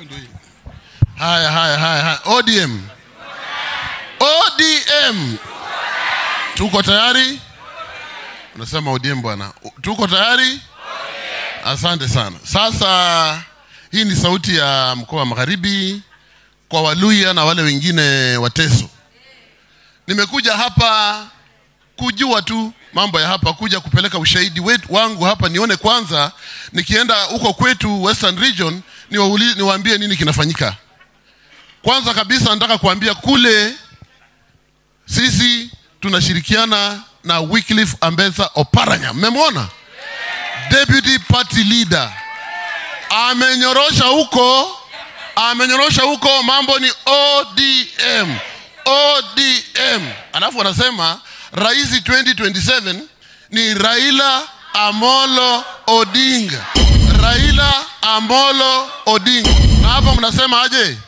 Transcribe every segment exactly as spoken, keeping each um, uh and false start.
Haya haya haya. O D M. O D M. Tuko tayari? Unasema O D M bwana. Tuko tayari? Asante sana. Sasa hii ni sauti ya mkoa wa Magharibi kwa Waluya na wale wengine Wateso. Nimekuja hapa kujua tu mambo ya hapa, kuja kupeleka ushahidi wetu wangu hapa, nione kwanza nikienda huko kwetu Western Region niwaambie niwaambie nini kinafanyika. Kwanza kabisa nataka kuambia kule sisi tunashirikiana na Wycliffe Ambetsa Oparanya. Mmemwona? Deputy party leader. Amenyorosha huko, amenyorosha huko, mambo ni O D M. O D M. Alafu wanasema rais twenty twenty-seven ni Raila Amolo Odinga. Raila Amolo Odinga. Na hapa mnasema aje? Raila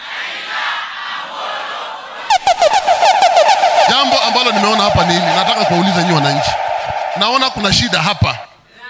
Amolo. Jambo ambalo nimeona hapa nini? Nataka kuuliza nyinyi wananchi. Naona kuna shida hapa.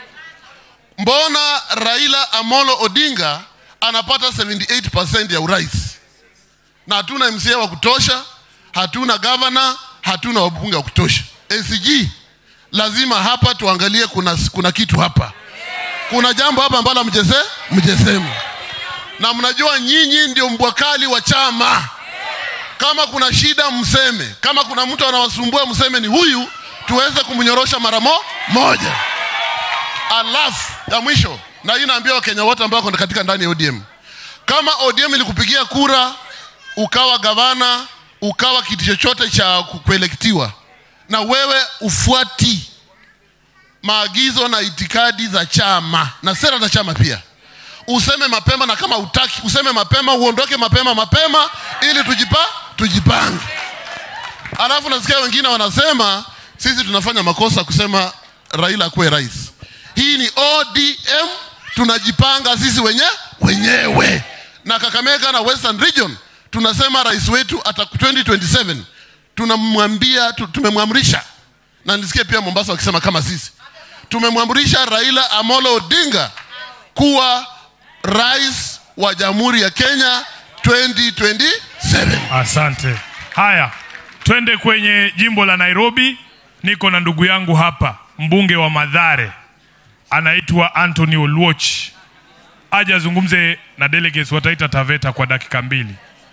Mbona Raila Amolo Odinga anapata seventy-eight percent ya urais? Na hatuna M C A wa kutosha, hatuna governor, hatuna wabunge wa kutosha. A C G, lazima hapa tuangalie kuna kuna kitu hapa. Kuna jambo hapa ambalo mjese, mjesema. Na mnajua nyinyi ndio mbwakali wa chama. Kama kuna shida mseme, kama kuna mtu anawasumbua mseme ni huyu, tuweze kumnyorosha mara moja. Alafu ya mwisho, na hii naambia Wakenya wote ambao wako katika ndani ya O D M. Kama O D M ilikupigia kura, ukawa gavana, ukawa kiti chochote cha kuelektiwa, na wewe ufuati maagizo na itikadi za chama na sera za chama pia, useme mapema, na kama utaki useme mapema, uondoke mapema mapema ili tujipa tujipange. Alafu nasikia wengine wanasema sisi tunafanya makosa kusema Raila akuwe rais. Hii ni O D M, tunajipanga sisi wenye wenyewe. Na Kakamega na Western Region tunasema rais wetu ata twenty twenty-seven tunamwambia, tumemwamrisha, na nisikie pia Mombasa wakisema kama sisi tumemwamrisha Raila Amolo Odinga kuwa rais wa Jamhuri ya Kenya twenty twenty-seven. Asante. Haya, twende kwenye jimbo la Nairobi. Niko na ndugu yangu hapa, mbunge wa Mathare, anaitwa Anthony Oluoch. Aje azungumze na delegates wa Taita Taveta kwa dakika mbili.